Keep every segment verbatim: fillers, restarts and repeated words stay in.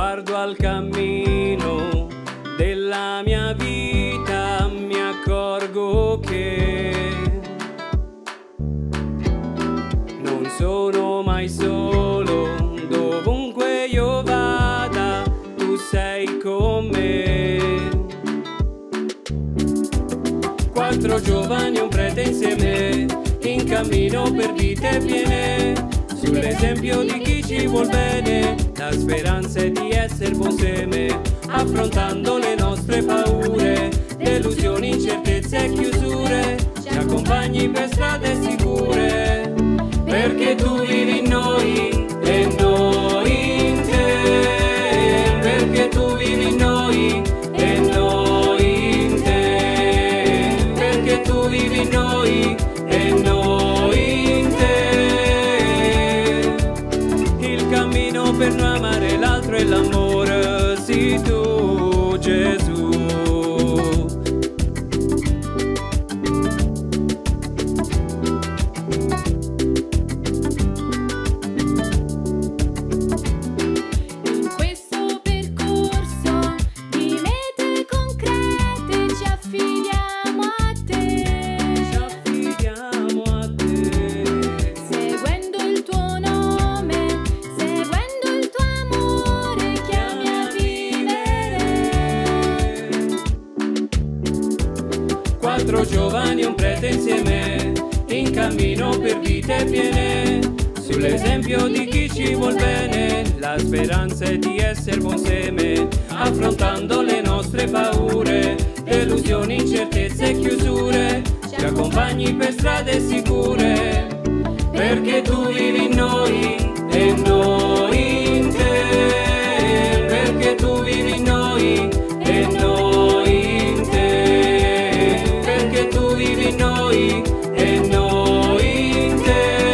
Guardo al cammino della mia vita, mi accorgo che non sono mai solo, dovunque io vada, tu sei con me. Quattro giovani e un prete insieme, in cammino per vite piene, sull'esempio di chi ci vuol bene, la speranza è di essere buon seme, affrontando le nostre paure, delusioni, incertezze e chiusure, ci accompagni per strade sicure, perché tu vivi in noi e noi in te, perché tu vivi in noi e noi in te, perché tu vivi in noi e noi in te. Il cammino per non amare l'altro è l'amore, sì tu Gesù. Quattro giovani e un prete insieme, in cammino per vite piene, sull'esempio di chi ci vuol bene, la speranza è di essere buon seme, affrontando le nostre paure, delusioni, incertezze e chiusure, ci accompagni per strade sicure, perché tu vivi in noi e noi in te, perché tu vivi in noi e noi in te, perché tu vivi in noi e noi in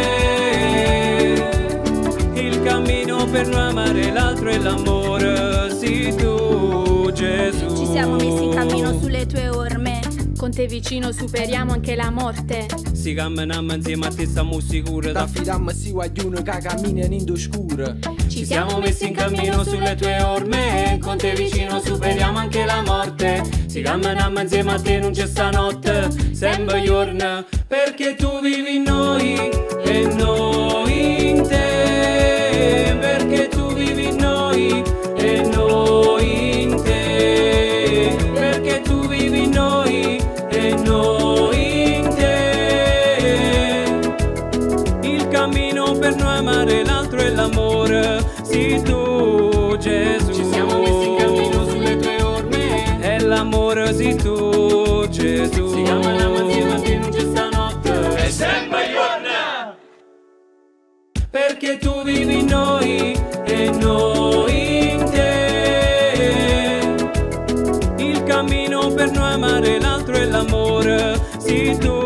te. Il cammino per non amare l'altro è l'amore, sì tu Gesù. Ci siamo messi in cammino sulle tue orme, con te vicino superiamo anche la morte. Si camminiamo insieme a te stiamo sicuri, t'affidiamo si guaglione che camminano in oscura. Ci siamo messi in cammino sulle tue orme, con te vicino superiamo anche la morte. Si camminiamo insieme a te non c'è stanotte, sempre giorno, perché tu vivi in noi e noi in te, perché tu vivi in noi e noi in te, perché tu vivi in noi e noi in te. Il cammino per non amare l'altro è l'amore, sì tu Gesù. Ci siamo messi in cammino sulle tue orme, è l'amore, sì tu Gesù. si camminiamo insieme a te non c'è stanotte, è sempre giorno, perché tu vivi in noi e noi in te. Il cammino per non amare l'altro è l'amore, sì tu